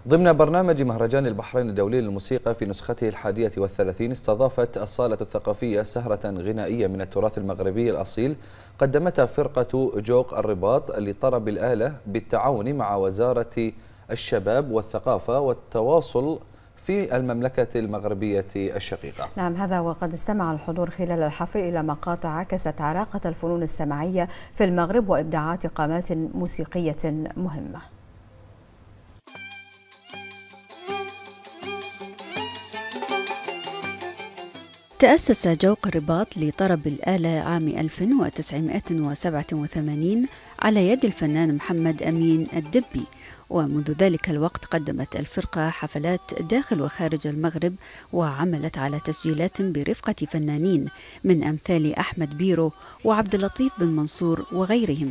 ضمن برنامج مهرجان البحرين الدولي للموسيقى في نسخته 31 استضافت الصالة الثقافية سهرة غنائية من التراث المغربي الأصيل قدمتها فرقة جوق الرباط لطرب الآلة بالتعاون مع وزارة الشباب والثقافة والتواصل في المملكة المغربية الشقيقة. نعم، هذا وقد استمع الحضور خلال الحفل إلى مقاطع عكست عراقة الفنون السمعية في المغرب وإبداعات قامات موسيقية مهمة. تأسس جوق الرباط لطرب الآلة عام 1987 على يد الفنان محمد أمين الدبي، ومنذ ذلك الوقت قدمت الفرقة حفلات داخل وخارج المغرب، وعملت على تسجيلات برفقة فنانين من أمثال أحمد بيرو وعبد اللطيف بن منصور وغيرهم.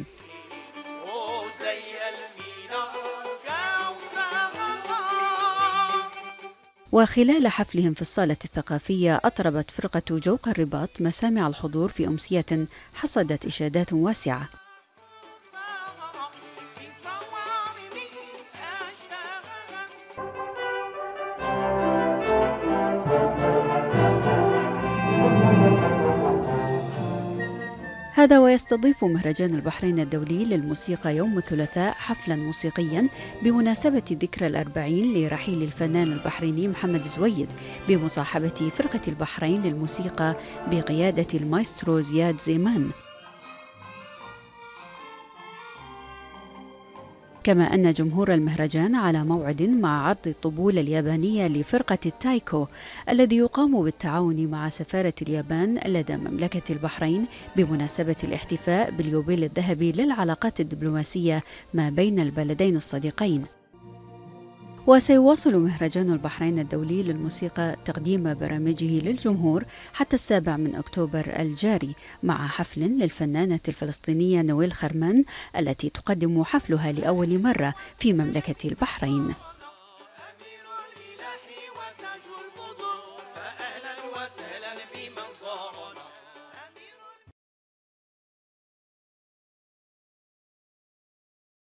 وخلال حفلهم في الصالة الثقافية أطربت فرقة جوق الرباط مسامع الحضور في أمسية حصدت إشادات واسعة. هذا ويستضيف مهرجان البحرين الدولي للموسيقى يوم الثلاثاء حفلا موسيقيا بمناسبة ذكرى الأربعين لرحيل الفنان البحريني محمد زويد بمصاحبة فرقة البحرين للموسيقى بقيادة المايسترو زياد زيمان. كما أن جمهور المهرجان على موعد مع عرض الطبول اليابانية لفرقة التايكو الذي يقام بالتعاون مع سفارة اليابان لدى مملكة البحرين بمناسبة الاحتفاء باليوبيل الذهبي للعلاقات الدبلوماسية ما بين البلدين الصديقين. وسيواصل مهرجان البحرين الدولي للموسيقى تقديم برامجه للجمهور حتى 7 أكتوبر الجاري، مع حفل للفنانة الفلسطينية نويل خرمان التي تقدم حفلها لأول مرة في مملكة البحرين.